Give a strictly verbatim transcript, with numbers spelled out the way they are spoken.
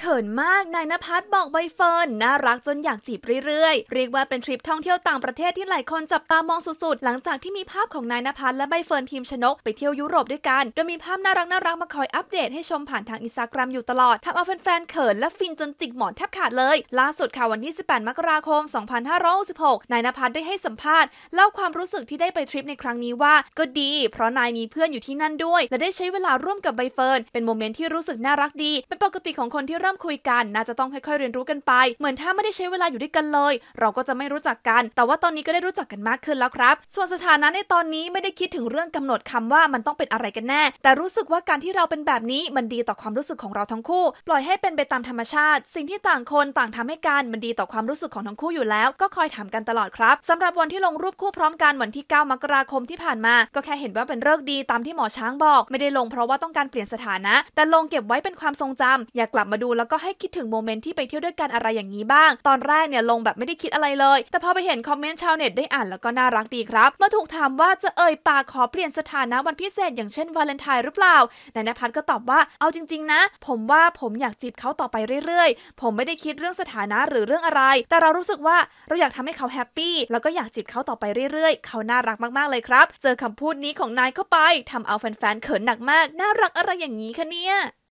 ขินมากนายณภัสบอกใบเฟิร์นน่ารักจนอยากจีบเรื่อยๆเรียกว่าเป็นทริปท่องเที่ยวต่างประเทศที่หลายคนจับตามองสุดๆหลังจากที่มีภาพของนายณภัสและใบเฟิร์นพิมชนกไปเที่ยวยุโรปด้วยกันโดยมีภาพน่ารักน่ารักมาคอยอัปเดตให้ชมผ่านทางอินสตาแกรมอยู่ตลอดทำเอาแฟนๆเขินและฟินจนจิกหมอนแทบขาดเลยล่าสุดค่ะวันที่สิบแปดมกราคมสองพันห้าร้อยหกสิบหกนายณภัสได้ให้สัมภาษณ์เล่าความรู้สึกที่ได้ไปทริปในครั้งนี้ว่าก็ดีเพราะนายมีเพื่อนอยู่ที่นั่นด้วยและได้ใช้เวลาร่วมกับใบเฟิร์นเป็นโมเมนต์ที่รู้สึกน่ารักดีเป็นปกติของคนที่เริ่มคุยกันน่าจะต้องค่อยๆเรียนรู้กันไปเหมือนถ้าไม่ได้ใช้เวลาอยู่ด้วยกันเลยเราก็จะไม่รู้จักกันแต่ว่าตอนนี้ก็ได้รู้จักกันมากขึ้นแล้วครับส่วนสถานะในตอนนี้ไม่ได้คิดถึงเรื่องกำหนดคำว่ามันต้องเป็นอะไรกันแน่แต่รู้สึกว่าการที่เราเป็นแบบนี้มันดีต่อความรู้สึกของเราทั้งคู่ปล่อยให้เป็นไปตามธรรมชาติสิ่งที่ต่างคนต่างทำให้กันมันดีต่อความรู้สึกของทั้งคู่อยู่แล้วก็คอยถามกันตลอดครับสำหรับวันที่ลงรูปคู่พร้อมกันวันที่เก้ามกราคมที่ผ่านมาก็แค่เห็นว่าเป็นฤกษ์ดีตามที่หมอช้างบอกไม่ได้ลงเพราะว่าต้องการเปลี่ยนสถานะแต่ลงเก็บไว้เป็นความทรงจำอยากกลับมาดูแล้วก็ให้คิดถึงโมเมนต์ที่ไปเที่ยวด้วยกันอะไรอย่างนี้บ้างตอนแรกเนี่ยลงแบบไม่ได้คิดอะไรเลยแต่พอไปเห็นคอมเมนต์ชาวเน็ตได้อ่านแล้วก็น่ารักดีครับเมื่อถูกถามว่าจะเอ่ยปากขอเปลี่ยนสถานะวันพิเศษอย่างเช่นวาเลนไทน์หรือเปล่านายณภัสก็ตอบว่าเอาจริงๆนะผมว่าผมอยากจีบเขาต่อไปเรื่อยๆผมไม่ได้คิดเรื่องสถานะหรือเรื่องอะไรแต่เรารู้สึกว่าเราอยากทำให้เขาแฮปปี้แล้วก็อยากจีบเขาต่อไปเรื่อยๆเขาน่ารักมากๆเลยครับเจอคำพูดนี้ของนายเข้าไปทำเอาแฟนๆเขินหนักมากน่ารักอะไรอย่างนี้คะเนี่ย